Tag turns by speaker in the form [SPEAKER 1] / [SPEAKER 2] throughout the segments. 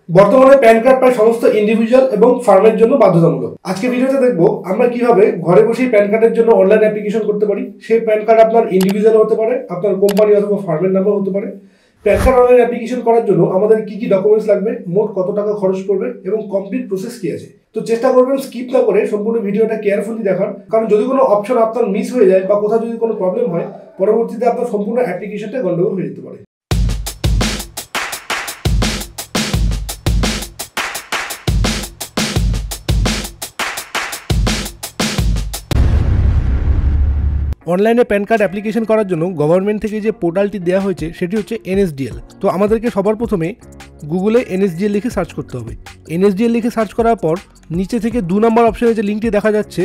[SPEAKER 1] বর্তমানে pan card প্রায় সমস্ত ইন্ডিভিজুয়াল এবং ফার্মের জন্য বাধ্যতামূলক। আজকে ভিডিওতে দেখবো আমরা কিভাবে ঘরে বসেই প্যান কার্ডের জন্য অনলাইন অ্যাপ্লিকেশন করতে পারি। সেই প্যান কার্ড আপনার ইন্ডিভিজুয়াল হতে পারে, আপনার কোম্পানি অথবা ফার্মের নামও হতে পারে। প্যান কার্ড অনলাইন অ্যাপ্লিকেশন করার জন্য আমাদের কি কি ডকুমেন্টস লাগবে, মোট কত টাকা খরচ পড়বে এবং কমপ্লিট প্রসেস কি আছে। তো চেষ্টা করবেন স্কিপ না করে সম্পূর্ণ ভিডিওটা কেয়ারফুলি দেখার, কারণ যদি কোনো অপশন আপনার মিস হয়ে যায় বা কোথাও যদি কোনো প্রবলেম হয়, পরবর্তীতে আপনার সম্পূর্ণ অ্যাপ্লিকেশনটা গন্ডগোল হয়ে যেতে পারে। অনলাইনে প্যান কার্ড অ্যাপ্লিকেশন করার জন্য গভর্নমেন্ট থেকে যে পোর্টালটি দেওয়া হয়েছে সেটি হচ্ছে NSDL। তো আমাদেরকে সবার প্রথমে গুগলে NSDL লিখে সার্চ করতে হবে। NSDL লিখে সার্চ করার পর নিচে থেকে 2 নম্বর অপশানে যে লিঙ্কটি দেখা যাচ্ছে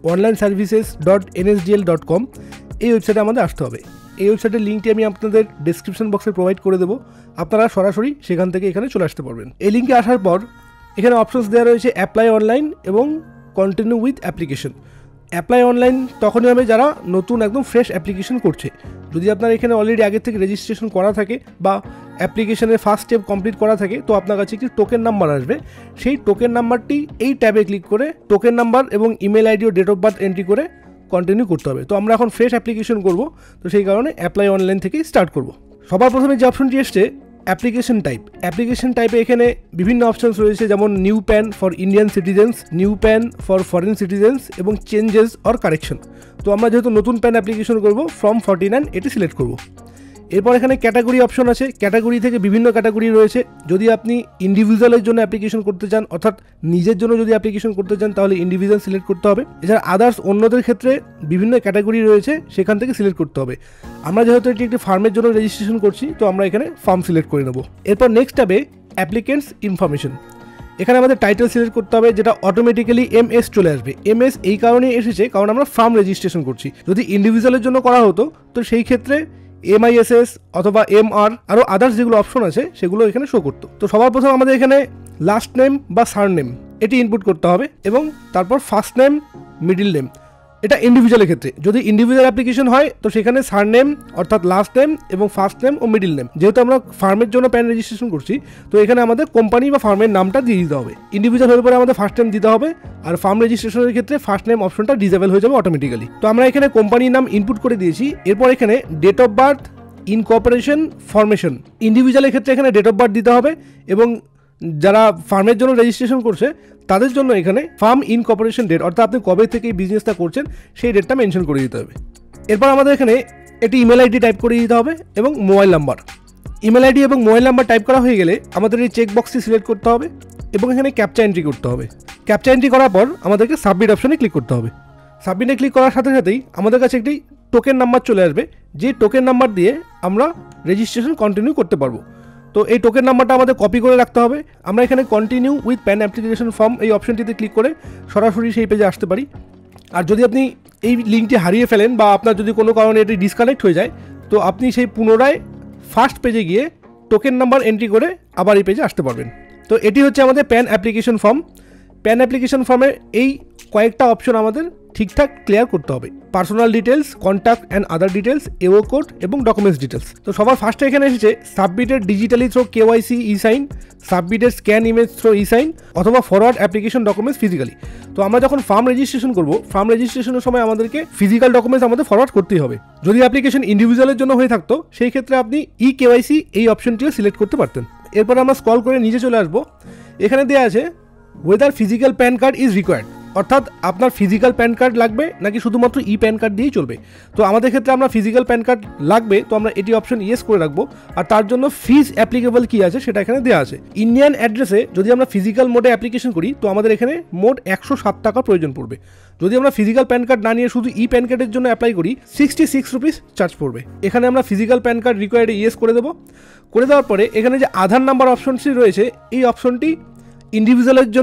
[SPEAKER 1] onlineservices.nsdl.com, এই ওয়েবসাইটে আমাদের আসতে হবে। এই ওয়েবসাইটের লিঙ্কটি আমি আপনাদের ডেসক্রিপশন বক্সে প্রোভাইড করে দেবো, আপনারা সরাসরি সেখান থেকে এখানে চলে আসতে পারবেন। এই লিঙ্কে আসার পর এখানে অপশনস দেওয়া রয়েছে অ্যাপ্লাই অনলাইন এবং continue with application. Apply online তখনই হবে যারা নতুন একদম ফ্রেশ অ্যাপ্লিকেশন করছে। যদি আপনার এখানে অলরেডি আগের থেকে রেজিস্ট্রেশন করা থাকে বা অ্যাপ্লিকেশনের ফার্স্ট স্টেপ কমপ্লিট করা থাকে, তো আপনার কাছে একটি টোকেন নাম্বার আসবে। সেই টোকেন নাম্বারটি এই ট্যাবে ক্লিক করে টোকেন নাম্বার এবং ইমেল আইডি ও ডেট অফ বার্থ এন্ট্রি করে কন্টিনিউ করতে হবে। তো আমরা এখন ফ্রেশ অ্যাপ্লিকেশন করব, তো সেই কারণে অ্যাপ্লাই অনলাইন থেকেই স্টার্ট করব। সবার প্রথমে যে অপশনটি এসছে অ্যাপ্লিকেশন টাইপ। অ্যাপ্লিকেশন টাইপে এখানে বিভিন্ন অপশনস রয়েছে, যেমন new PAN for Indian citizens, new PAN for foreign citizens এবং চেঞ্জেস অর কারেকশন। তো আমরা যেহেতু নতুন প্যান অ্যাপ্লিকেশন করব, ফর্ম 49 এটি সিলেক্ট করব। এরপর এখানে ক্যাটাগরি অপশন আছে। ক্যাটাগরি থেকে বিভিন্ন ক্যাটাগরি রয়েছে। যদি আপনি ইন্ডিভিজুয়ালের জন্য অ্যাপ্লিকেশন করতে চান, অর্থাৎ নিজের জন্য যদি অ্যাপ্লিকেশন করতে চান, তাহলে ইন্ডিভিজুয়াল সিলেক্ট করতে হবে। এছাড়া আদার্স অন্যদের ক্ষেত্রে বিভিন্ন ক্যাটাগরি রয়েছে, সেখান থেকে সিলেক্ট করতে হবে। আমরা যেহেতু এটি একটি ফার্মের জন্য রেজিস্ট্রেশন করছি, তো আমরা এখানে ফার্ম সিলেক্ট করে নেব। এরপর নেক্সট ট্যাবে অ্যাপ্লিকেন্টস ইনফরমেশন। এখানে আমাদের টাইটেল সিলেক্ট করতে হবে, যেটা অটোমেটিক্যালি MS চলে আসবে। MS এই কারণে এসেছে কারণ আমরা ফার্ম রেজিস্ট্রেশন করছি। যদি ইন্ডিভিজুয়ালের জন্য করা হতো, তো সেই ক্ষেত্রে MISS অথবা MR আরও আদার্স যেগুলো অপশন আছে সেগুলো এখানে শো করতো। তো সবার প্রথম আমাদের এখানে লাস্ট নেম বা সারনেম এটি ইনপুট করতে হবে এবং তারপর ফার্স্ট নেম, মিডিল নেম। এটা ইন্ডিভিজুয়ালের ক্ষেত্রে। যদি ইন্ডিভিজুয়াল অ্যাপ্লিকেশন হয়, তো সেখানে সারনেম অর্থাৎ লাস্ট নেম এবং ফার্স্ট নেম ও মিডিল নেম। যেহেতু আমরা ফার্মের জন্য প্যান রেজিস্ট্রেশন করছি, তো এখানে আমাদের কোম্পানি বা ফার্মের নামটা দিয়ে দিতে হবে। ইন্ডিভিজুয়াল হলে পরে আমাদের ফার্স্ট নেম দিতে হবে, আর ফার্ম রেজিস্ট্রেশনের ক্ষেত্রে ফার্স্ট নেম অপশনটা ডিসেবল হয়ে যাবে অটোমেটিক্যালি। তো আমরা এখানে কোম্পানির নাম ইনপুট করে দিয়েছি। এরপর এখানে date of birth, incorporation, formation. ইন্ডিভিজুয়ালের ক্ষেত্রে এখানে ডেট অফ বার্থ দিতে হবে এবং যারা ফার্মের জন্য রেজিস্ট্রেশন করছে তাদের জন্য এখানে ফার্ম ইনকর্পোরেশন ডেট, অর্থাৎ আপনি কবে থেকে এই বিজনেসটা করছেন সেই ডেটটা মেনশন করে দিতে হবে। এরপর আমাদের এখানে এটি ইমেল আইডি টাইপ করে দিতে হবে এবং মোবাইল নাম্বার। ইমেল আইডি এবং মোবাইল নাম্বার টাইপ করা হয়ে গেলে আমাদের এই চেক বক্সটি সিলেক্ট করতে হবে এবং এখানে ক্যাপচা এন্ট্রি করতে হবে। ক্যাপচা এন্ট্রি করার পর আমাদেরকে সাবমিট অপশনে ক্লিক করতে হবে। সাবমিটে ক্লিক করার সাথে সাথেই আমাদের কাছে একটি টোকেন নাম্বার চলে আসবে, যে টোকেন নাম্বার দিয়ে আমরা রেজিস্ট্রেশন কন্টিনিউ করতে পারবো। তো এই টোকেন নাম্বারটা আমাদের কপি করে রাখতে হবে। আমরা এখানে continue with PAN application form এই অপশনটিতে ক্লিক করে সরাসরি সেই পেজে আসতে পারি। আর যদি আপনি এই লিঙ্কটি হারিয়ে ফেলেন বা আপনার যদি কোনো কারণে এটি ডিসকানেক্ট হয়ে যায়, তো আপনি সেই পুনরায় ফার্স্ট পেজে গিয়ে টোকেন নাম্বার এন্ট্রি করে আবার এই পেজে আসতে পারবেন। তো এটি হচ্ছে আমাদের PAN application form. PAN application ফর্মের এই কয়েকটা অপশন আমাদের ঠিকঠাক ক্লিয়ার করতে হবে। Personal details, contact and other details, AO code এবং ডকুমেন্টস ডিটেলস। তো সবার ফার্স্টে এখানে এসেছে submitted digitally through KYC e-sign, submitted scan image through e-sign অথবা ফরওয়ার্ড অ্যাপ্লিকেশন ডকুমেন্টস ফিজিক্যালি। তো আমরা যখন ফার্ম রেজিস্ট্রেশন করব, ফার্ম রেজিস্ট্রেশনের সময় আমাদেরকে ফিজিক্যাল ডকুমেন্টস আমাদের ফরওয়ার্ড করতেই হবে। যদি অ্যাপ্লিকেশন ইন্ডিভিজুয়ালের জন্য হয়ে থাকতো, সেই ক্ষেত্রে আপনি KYC এই অপশনটিও সিলেক্ট করতে পারতেন। এরপর আমরা স্ক্রল করে নিচে চলে আসবো। এখানে দেওয়া আছে whether physical PAN card is required, অর্থাৎ আপনার ফিজিক্যাল প্যান কার্ড লাগবে নাকি শুধুমাত্র প্যান কার্ড দিয়েই চলবে। তো আমাদের ক্ষেত্রে আমরা ফিজিক্যাল প্যান কার্ড লাগবে, তো আমরা এটি অপশন ইয়েস করে রাখবো। আর তার জন্য ফিজ অ্যাপ্লিকেবল কি আছে সেটা এখানে দেওয়া আছে। ইন্ডিয়ান অ্যাড্রেসে যদি আমরা ফিজিক্যাল মোডে অ্যাপ্লিকেশন করি, তো আমাদের এখানে মোট 107 টাকা প্রয়োজন পড়বে। যদি আমরা ফিজিক্যাল প্যান কার্ড না নিয়ে শুধু প্যান কার্ডের জন্য অ্যাপ্লাই করি, 66 রুপিস চার্জ পড়বে। এখানে আমরা ফিজিক্যাল প্যান কার্ড রিকোয়ার্ডে ইয়েস করে দেবো। করে দেওয়ার পরে এখানে যে আধার নাম্বার অপশনটি রয়েছে, এই অপশনটি ইন্ডিভিজুয়ালের জন্য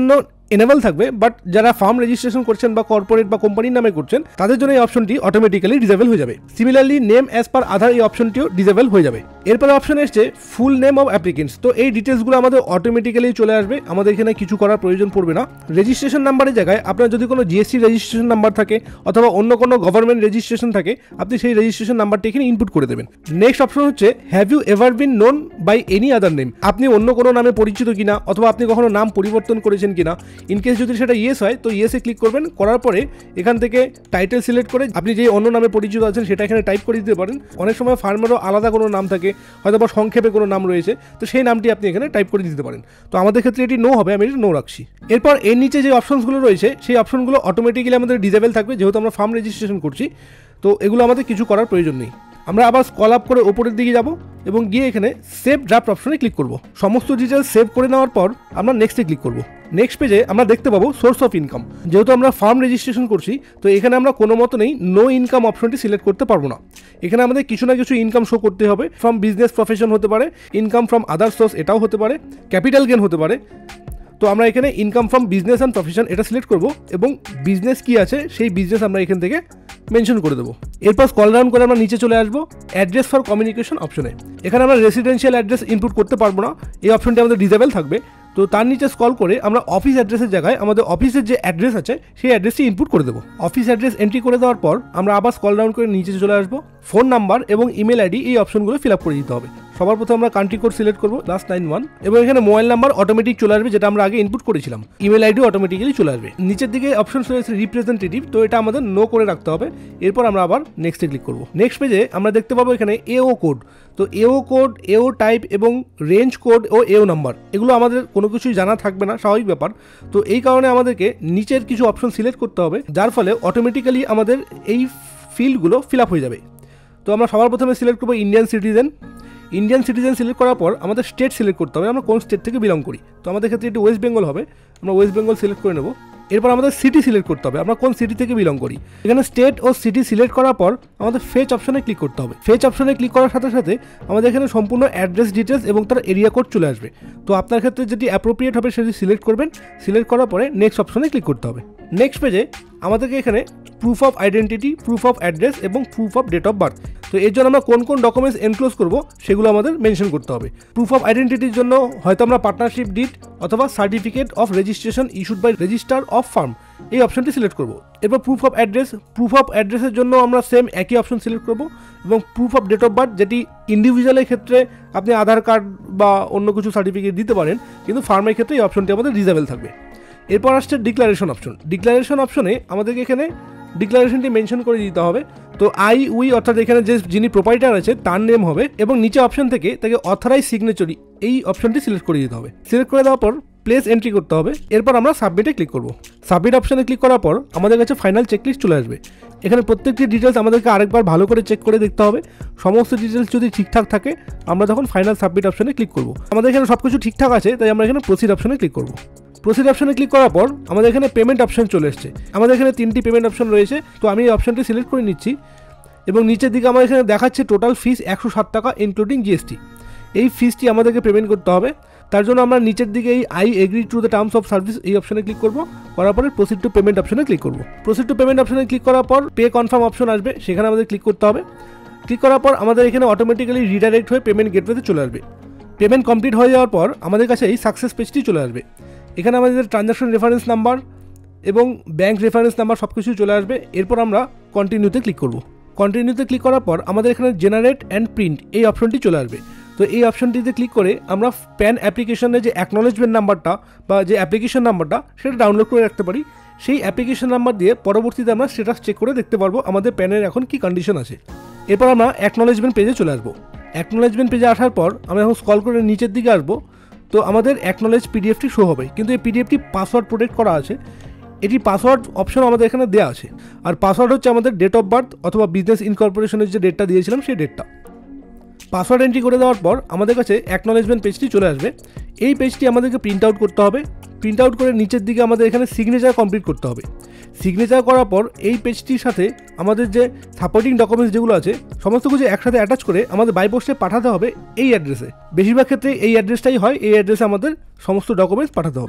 [SPEAKER 1] এনেবল থাকবে, বাট যারা ফার্ম রেজিস্ট্রেশন করছেন বা কর্পোরেট বা কোম্পানির নামে করছেন তাদের জন্য এই অপশনটি অটোমেটিক্যালি ডিসেবল হয়ে যাবে। Similarly name as per Aadhaar এই অপশনটিও ডিসেবল হয়ে যাবে। এরপরে অপশন এসছে ফুল নেম অফ অ্যাপ্লিকেন্টস। তো এই ডিটেলসগুলো আমাদের অটোমেটিক্যালি চলে আসবে, আমাদের এখানে কিছু করার প্রয়োজন পড়বে না। রেজিস্ট্রেশন নাম্বারের জায়গায় আপনার যদি কোনো জিএসটি রেজিস্ট্রেশন নাম্বার থাকে অথবা অন্য কোনো গভর্নমেন্ট রেজিস্ট্রেশন থাকে, আপনি সেই রেজিস্ট্রেশন নাম্বারটি এখানে ইনপুট করে দেবেন। নেক্সট অপশন হচ্ছে have you ever been known by any other name. আপনি অন্য কোনো নামে পরিচিত কিনা অথবা আপনি কখনো নাম পরিবর্তন করেছেন কিনা। ইনকেস যদি সেটা ইয়েস হয় তো ইয়েসে ক্লিক করবেন, করার পরে এখান থেকে টাইটেল সিলেক্ট করে আপনি যে অন্য নামে পরিচিত আছেন সেটা এখানে টাইপ করে দিতে পারেন। অনেক সময় ফার্মেরও আলাদা কোনো নাম থাকে, হয়তো বা সংক্ষেপে কোনো নাম রয়েছে, তো সেই নামটি আপনি এখানে টাইপ করে দিতে পারেন। তো আমাদের ক্ষেত্রে এটি নো হবে, আমি এটি নো রাখছি। এরপর এর নিচে যে অপশনসগুলো রয়েছে সেই অপশনগুলো অটোমেটিক্যালি আমাদের ডিসেবল থাকবে, যেহেতু আমরা ফার্ম রেজিস্ট্রেশন করছি। তো এগুলো আমাদের কিছু করার প্রয়োজন নেই। আমরা আবার স্ক্রল আপ করে ওপরের দিকে যাব এবং গিয়ে এখানে সেভ ড্রাফট অপশনে ক্লিক করব। সমস্ত ডিটেলস সেভ করে নেওয়ার পর আমরা নেক্সটে ক্লিক করব। নেক্সট পেজে আমরা দেখতে পাবো সোর্স অফ ইনকাম। যেহেতু আমরা ফার্ম রেজিস্ট্রেশন করছি তো এখানে আমরা কোনো মতো নেই নো ইনকাম অপশনটি সিলেক্ট করতে পারবো না। এখানে আমাদের কিছু না কিছু ইনকাম শো করতে হবে। ফ্রম বিজনেস প্রফেশন হতে পারে, ইনকাম ফ্রম আদার সোর্স এটাও হতে পারে, ক্যাপিটাল গেন হতে পারে। তো আমরা এখানে income from business and profession এটা সিলেক্ট করব এবং বিজনেস কি আছে সেই বিজনেস আমরা এখান থেকে মেনশন করে দেবো। এরপর স্ক্রল ডাউন করে আমরা নিচে চলে আসবো অ্যাড্রেস ফর কমিউনিকেশন অপশনে। এখানে আমরা রেসিডেন্সিয়াল অ্যাড্রেস ইনপুট করতে পারবো না, এই অপশনটি আমাদের ডিসেবল থাকবে। তো তার নিচে স্ক্রল করে আমরা অফিস অ্যাড্রেসের জায়গায় আমাদের অফিসের যে অ্যাড্রেস আছে সেই অ্যাড্রেসটি ইনপুট করে দেবো। অফিস অ্যাড্রেস এন্ট্রি করে দেওয়ার পর আমরা আবার স্ক্রল ডাউন করে নিচে চলে আসবো। ফোন নাম্বার এবং ইমেল আইডি এই অপশনগুলো ফিল আপ করে দিতে হবে। সবার প্রথমে আমরা কান্ট্রি কোড সিলেক্ট করবো +91 এবং এখানে মোবাইল নাম্বার অটোমেটিক চলে আসবে, যেটা আমরা আগে ইনপুট করেছিলাম। ইমেল আইডিও অটোমেটিক্যালি চলে আসবে। নিচের দিকে অপশন রয়েছে রিপ্রেজেন্টেটিভ, তো এটা আমাদের নো করে রাখতে হবে। এরপর আমরা আবার নেক্সটে ক্লিক করবো। নেক্সট পেজে আমরা দেখতে পাবো এখানে এও কোড। তো এও কোড, এও টাইপ এবং রেঞ্জ কোড ও এও নাম্বার এগুলো আমাদের কোনো কিছুই জানা থাকবে না, স্বাভাবিক ব্যাপার। তো এই কারণে আমাদেরকে নিচের কিছু অপশন সিলেক্ট করতে হবে, যার ফলে অটোমেটিক্যালি আমাদের এই ফিল্ডগুলো ফিল আপ হয়ে যাবে। তো আমরা সবার প্রথমে সিলেক্ট করবো Indian citizen. Indian citizen select করার পর আমাদের স্টেট সিলেক্ট করতে হবে, আমরা কোন স্টেট থেকে বিলং করি। তো আমাদের ক্ষেত্রে এটি ওয়েস্ট বেঙ্গল হবে, আমরা ওয়েস্ট বেঙ্গল সিলেক্ট করে নেব। এরপর আমাদের সিটি সিলেক্ট করতে হবে, আমরা কোন সিটি থেকে বিলং করি। এখানে স্টেট ও সিটি সিলেক্ট করার পর আমাদের ফেচ অপশনে ক্লিক করতে হবে। ফেচ অপশনে ক্লিক করার সাথে সাথে আমাদের এখানে সম্পূর্ণ অ্যাড্রেস ডিটেলস এবং তার এরিয়া কোড চলে আসবে। তো আপনার ক্ষেত্রে যেটি অ্যাপ্রোপ্রিয়েট হবে সেটি সিলেক্ট করবেন। সিলেক্ট করার পরে নেক্সট অপশনে ক্লিক করতে হবে। নেক্সট পেজে আমাদেরকে এখানে proof of identity, proof of address এবং proof of date of birth, তো এর জন্য আমরা কোন কোন ডকুমেন্টস এনক্লোজ করব সেগুলো আমাদের মেনশন করতে হবে। প্রুফ অফ আইডেন্টিটির জন্য হয়তো আমরা পার্টনারশিপ ডিড অথবা certificate of registration issued by registrar of firm এই অপশনটি সিলেক্ট করব। এরপর proof of address, proof of অ্যাড্রেসের জন্য আমরা সেম একই অপশন সিলেক্ট করব এবং proof of date of birth, যেটি ইন্ডিভিজুয়ালের ক্ষেত্রে আপনি আধার কার্ড বা অন্য কিছু সার্টিফিকেট দিতে পারেন, কিন্তু ফার্মের ক্ষেত্রে এই অপশনটি আমাদের ডিসেবল থাকবে। এরপর আসছে ডিক্লারেশন অপশন। ডিক্লারেশন অপশনে আমাদেরকে এখানে ডিক্লারেশনটি মেনশন করে দিতে হবে। তো আই উই অর্থাৎ এখানে যে যিনি প্রোপাইটার আছে তার নেম হবে এবং নিচে অপশন থেকে তাকে অথরাইজ সিগনেচারি এই অপশনটি সিলেক্ট করে দিতে হবে। সিলেক্ট করে দেওয়ার পর প্লেস এন্ট্রি করতে হবে। এরপর আমরা সাবমিটে ক্লিক করব। সাবমিট অপশনে ক্লিক করার পর আমাদের কাছে ফাইনাল চেকলিস্ট চলে আসবে। এখানে প্রত্যেকটি ডিটেলস আমাদেরকে আরেকবার ভালো করে চেক করে দেখতে হবে। সমস্ত ডিটেলস যদি ঠিকঠাক থাকে আমরা তখন ফাইনাল সাবমিট অপশনে ক্লিক করব। আমাদের এখানে সব কিছু ঠিকঠাক আছে, তাই আমরা এখানে প্রসিড অপশনে ক্লিক করব। প্রসিড অপশনে ক্লিক করার পর আমাদের এখানে পেমেন্ট অপশন চলে এসেছে। আমাদের এখানে 3টি পেমেন্ট অপশন রয়েছে, তো আমি এই অপশনটি সিলেক্ট করে নিচ্ছি এবং নিচের দিকে আমার এখানে দেখাচ্ছে টোটাল ফিস 107 টাকা ইনক্লুডিং জিএসটি। এই ফিসটি আমাদেরকে পেমেন্ট করতে হবে। তার জন্য আমরা নিচের দিকে এই I agree to the terms of service এই অপশনে ক্লিক করব। করার পরে প্রসিড টু পেমেন্ট অপশনে ক্লিক করব। প্রসিড টু পেমেন্ট অপশনে ক্লিক করার পর পে কনফার্ম অপশন আসবে, সেখানে আমাদের ক্লিক করতে হবে। ক্লিক করার পর আমাদের এখানে অটোমেটিক্যালি রিডাইরেক্ট হয়ে পেমেন্ট গেটওয়েতে চলে আসবে। পেমেন্ট কমপ্লিট হয়ে যাওয়ার পর আমাদের কাছে এই সাকসেস পেজটি চলে আসবে। এখানে আমাদের ট্রানজাকশন রেফারেন্স নাম্বার এবং ব্যাঙ্ক রেফারেন্স নাম্বার সব কিছুই চলে আসবে। এরপর আমরা কন্টিনিউতে ক্লিক করব। কন্টিনিউতে ক্লিক করার পর আমাদের এখানে জেনারেট অ্যান্ড প্রিন্ট এই অপশনটি চলে আসবে। তো এই অপশনটিতে ক্লিক করে আমরা প্যান অ্যাপ্লিকেশনের যে অ্যাকনোলেজমেন্ট নাম্বারটা বা যে অ্যাপ্লিকেশন নাম্বারটা সেটা ডাউনলোড করে রাখতে পারি। সেই অ্যাপ্লিকেশন নাম্বার দিয়ে পরবর্তীতে আমরা স্ট্যাটাস চেক করে দেখতে পারবো আমাদের প্যানের এখন কি কন্ডিশন আছে। এরপর আমরা অ্যাকনোলেজমেন্ট পেজে চলে আসবো। অ্যাকনোলেজমেন্ট পেজে আসার পর আমরা এখন স্ক্রল করে নিচের দিকে আসবো। তো আমাদের অ্যাকনোলেজ পিডিএফটি শো হবে, কিন্তু এই পিডিএফটি পাসওয়ার্ড প্রোটেক্ট করা আছে। এটি পাসওয়ার্ড অপশন আমাদের এখানে দেওয়া আছে, আর পাসওয়ার্ড হচ্ছে আমাদের ডেট অফ বার্থ অথবা বিজনেস ইনকর্পোরেশনের যে ডেটটা দিয়েছিলাম সেই ডেটটা। পাসওয়ার্ড এন্ট্রি করে দেওয়ার পর আমাদের কাছে অ্যাকনোলেজমেন্ট পেজটি চলে আসবে। এই পেজটি আমাদেরকে প্রিন্ট আউট করতে হবে। প্রিন্ট আউট করে নিচের দিকে আমাদের এখানে সিগনেচার কমপ্লিট করতে হবে। সিগনেচার করার পর এই পেজটির সাথে আমাদের যে সাপোর্টিং ডকুমেন্টস যেগুলো আছে সমস্ত কিছু একসাথে অ্যাটাচ করে আমাদের বাই পোস্টে পাঠাতে হবে এই অ্যাড্রেসে। বেশিরভাগ ক্ষেত্রে এই অ্যাড্রেসটাই হয়, এই অ্যাড্রেসে আমাদের সমস্ত ডকুমেন্টস পাঠাতে হবে।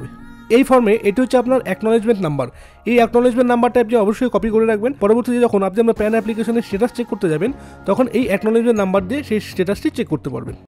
[SPEAKER 1] এই ফর্মে এটি হচ্ছে আপনার অ্যাকনলেজমেন্ট নাম্বার। এই অ্যাকনলেজমেন্ট নাম্বারটা আপনি অবশ্যই কপি করে রাখবেন। পরবর্তীতে যখন আপনি আপনার প্যান অ্যাপ্লিকেশনের স্ট্যাটাস চেক করতে যাবেন তখন এই অ্যাকনলেজমেন্ট নাম্বার দিয়ে সেই স্ট্যাটাসটি চেক করতে পারবেন।